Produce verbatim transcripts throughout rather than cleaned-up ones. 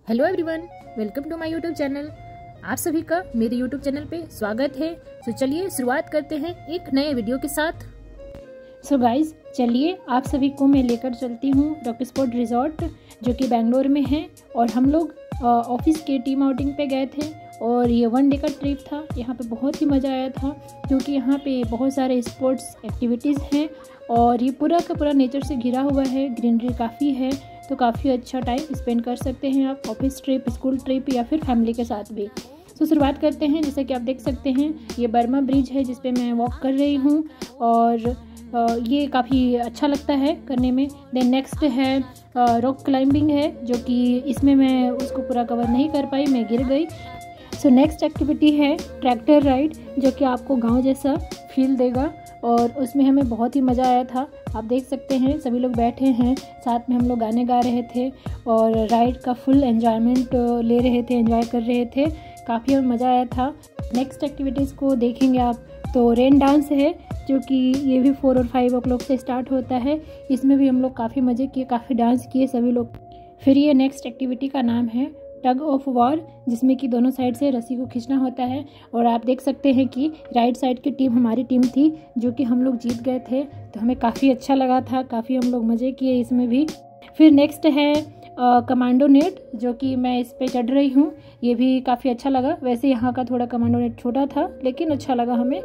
Hello everyone, welcome to my YouTube channel. आप सभी का मेरे यूट्यूब चैनल पे स्वागत है। तो चलिए शुरुआत करते हैं एक नए वीडियो के साथ। सो गाइज, चलिए आप सभी को मैं लेकर चलती हूँ रॉक स्पॉट रिजॉर्ट जो कि बेंगलोर में है। और हम लोग ऑफिस के टीम आउटिंग पे गए थे और ये वन डे का ट्रिप था। यहाँ पे बहुत ही मज़ा आया था क्योंकि यहाँ पे बहुत सारे स्पोर्ट्स एक्टिविटीज़ हैं और ये पूरा का पूरा नेचर से घिरा हुआ है, ग्रीनरी काफ़ी है, तो काफ़ी अच्छा टाइम स्पेंड कर सकते हैं आप ऑफिस ट्रिप, स्कूल ट्रिप या फिर फैमिली के साथ भी। तो शुरुआत करते हैं। जैसे कि आप देख सकते हैं ये बर्मा ब्रिज है जिस पे मैं वॉक कर रही हूँ और ये काफ़ी अच्छा लगता है करने में। देन नेक्स्ट है रॉक क्लाइंबिंग है जो कि इसमें मैं उसको पूरा कवर नहीं कर पाई, मैं गिर गई। सो नेक्स्ट एक्टिविटी है ट्रैक्टर राइड जो कि आपको गांव जैसा फील देगा और उसमें हमें बहुत ही मज़ा आया था। आप देख सकते हैं सभी लोग बैठे हैं, साथ में हम लोग गाने गा रहे थे और राइड का फुल एन्जॉयमेंट ले रहे थे, एंजॉय कर रहे थे, काफ़ी मज़ा आया था। नेक्स्ट एक्टिविटीज़ को देखेंगे आप तो रेन डांस है जो कि ये भी फोर और फाइव ओ क्लॉक से स्टार्ट होता है। इसमें भी हम लोग काफ़ी मज़े किए, काफ़ी डांस किए सभी लोग। फिर ये नेक्स्ट एक्टिविटी का नाम है टग ऑफ वॉर जिसमें कि दोनों साइड से रस्सी को खींचना होता है। और आप देख सकते हैं कि राइट साइड की टीम हमारी टीम थी जो कि हम लोग जीत गए थे, तो हमें काफ़ी अच्छा लगा था, काफ़ी हम लोग मज़े किए इसमें भी। फिर नेक्स्ट है कमांडो नेट जो कि मैं इस पे चढ़ रही हूँ, ये भी काफ़ी अच्छा लगा। वैसे यहाँ का थोड़ा कमांडो नेट छोटा था लेकिन अच्छा लगा हमें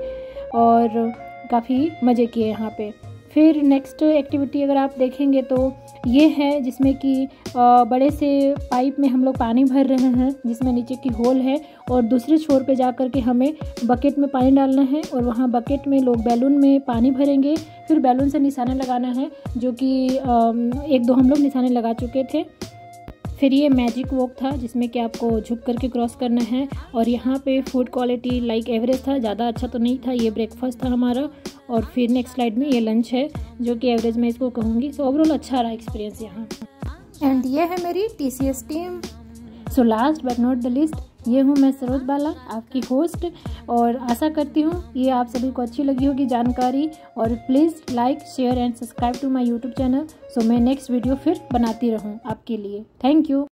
और काफ़ी मज़े किए यहाँ पे। फिर नेक्स्ट एक्टिविटी अगर आप देखेंगे तो ये है जिसमें कि बड़े से पाइप में हम लोग पानी भर रहे हैं जिसमें नीचे की होल है और दूसरे छोर पे जा कर के हमें बकेट में पानी डालना है और वहाँ बकेट में लोग बैलून में पानी भरेंगे। फिर बैलून से निशाने लगाना है जो कि एक दो हम लोग निशाने लगा चुके थे। फिर ये मैजिक वॉक था जिसमें कि आपको झुक करके क्रॉस करना है और यहाँ पे फूड क्वालिटी लाइक एवरेज था, ज़्यादा अच्छा तो नहीं था। ये ब्रेकफास्ट था हमारा और फिर नेक्स्ट स्लाइड में ये लंच है जो कि एवरेज मैं इसको कहूँगी। सो ओवरऑल अच्छा रहा एक्सपीरियंस यहाँ। एंड ये है मेरी T C S team. So last but not the list, ये हूँ मैं सरोज बाला, आपकी होस्ट, और आशा करती हूँ ये आप सभी को अच्छी लगी होगी जानकारी। और please like, share and subscribe to my YouTube channel. So मैं नेक्स्ट वीडियो फिर बनाती रहूँ आपके लिए। Thank you.